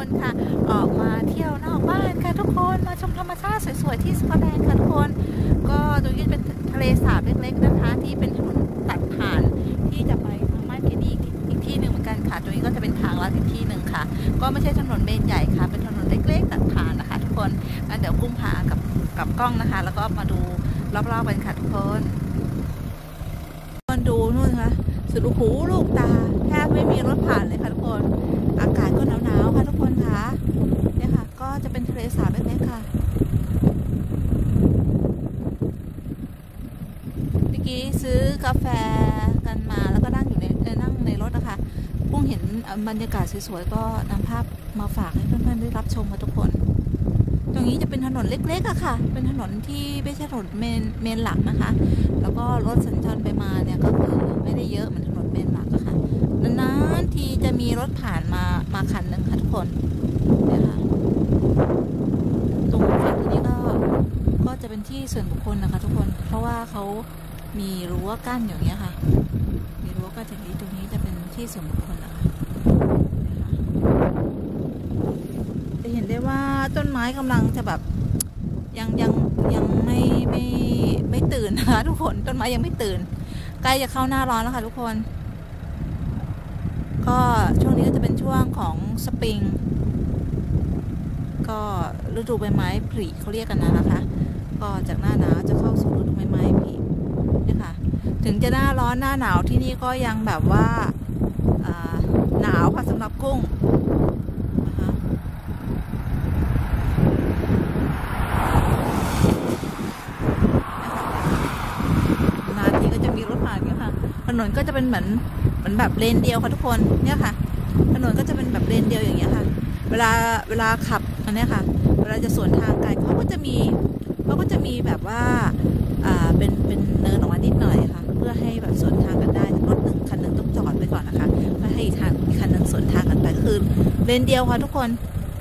คนค่ะออกมาเที่ยวนอกบ้านค่ะทุกคนมาชมธรรมชาติสวยๆที่สกอตแลนด์ค่ะทุกคนก็ตรงนี้เป็นทะเลสาบเล็กๆนะคะที่เป็นถนนตัดผ่านที่จะไปทางบ้านเพนี่อีกที่หนึ่งเหมือนกันค่ะตรงนี้ก็จะเป็นทางลัดอีกที่หนึ่งค่ะก็ไม่ใช่ถนนเมนใหญ่ค่ะเป็นถนนเล็กๆตัดผ่านนะคะทุกคนงั้นเดี๋ยวกุ้งพากับกล้องนะคะแล้วก็มาดูรอบๆกันค่ะทุกคนดูนู่นค่ะสุดหูลูกตาแทบไม่มีรถผ่านเลยค่ะทุกคนอากาศก็หนาวๆค่ะทุกคนค่ะเนี่ยค่ะก็จะเป็นทะเลสาบเล็กๆค่ะเมื่อกี้ซื้อกาแฟกันมาแล้วก็นั่งในรถนะคะพุ่งเห็นบรรยากาศสวยๆก็นำภาพมาฝากให้เพื่อนๆได้รับชมค่ะทุกคนตรงนี้จะเป็นถนนเล็กๆอะค่ะเป็นถนนที่ไม่ใช่ถนนเมนหลักนะคะแล้วก็รถสัญจรไปมาเนี่ยก็คือไม่ได้เยอะเหมือนถนนเมนหลักอะค่ะนานๆทีจะมีรถผ่านมาคันหนึ่งค่ะทุกคนเนี่ยค่ะตรงฝั่งนี้ก็จะเป็นที่ส่วนบุคคลนะคะทุกคนเพราะว่าเขามีรั้วกั้นอย่างเงี้ยค่ะมีรั้วกั้นอย่างนี้ตรงนี้จะเป็นที่ส่วนบุคคลนะคะจะเห็นได้ว่าต้นไม้กำลังจะแบบยังไม่ตื่นนะคะทุกคนต้นไม้ยังไม่ตื่นใกล้จะเข้าหน้าร้อนแล้วค่ะทุกคนก็ช่วงนี้ก็จะเป็นช่วงของสปริงก็ฤดูใบไม้ผลิเขาเรียกกันนะคะก็จากหน้าหนาวจะเข้าสู่ฤดูใบไม้ผลินี่ค่ะถึงจะหน้าร้อนหน้าหนาวที่นี่ก็ยังแบบว่าหนาวค่ะสำหรับกุ้งถนนก็จะเป็นเหมือนแบบเลนเดียวค่ะทุกคนเนี่ยค่ะถนนก็จะเป็นแบบเลนเดียวอย่างเงี้ยค่ะเวลาขับอันนี้ค่ะเวลาจะสวนทางกันเขาก็จะมีแบบว่าเป็นเนินออกมานิดหน่อยค่ะเพื่อให้แบบสวนทางกันได้รถคันหนึ่งต้องจอดไปก่อนนะคะเพื่อให้อีกคันหนึ่งสวนทางกันไปก็คือเลนเดียวค่ะทุกคน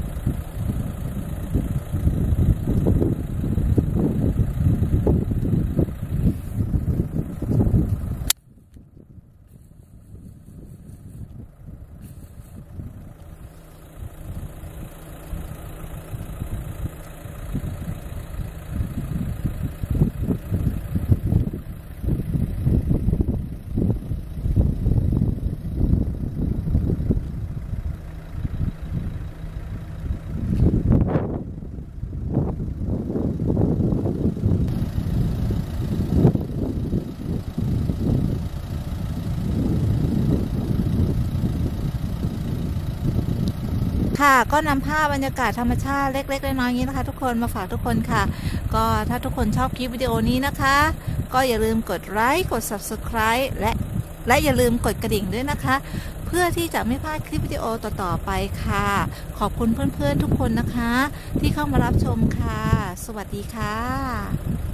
ค่ะก็นำภาพบรรยากาศธรรมชาติเล็กๆน้อยๆอย่างนี้นะคะทุกคนมาฝากทุกคนค่ะก็ถ้าทุกคนชอบคลิปวิดีโอนี้นะคะก็อย่าลืมกดไลค์กด Subscribe และอย่าลืมกดกระดิ่งด้วยนะคะเพื่อที่จะไม่พลาดคลิปวิดีโอต่อๆไปค่ะขอบคุณเพื่อนๆทุกคนนะคะที่เข้ามารับชมค่ะสวัสดีค่ะ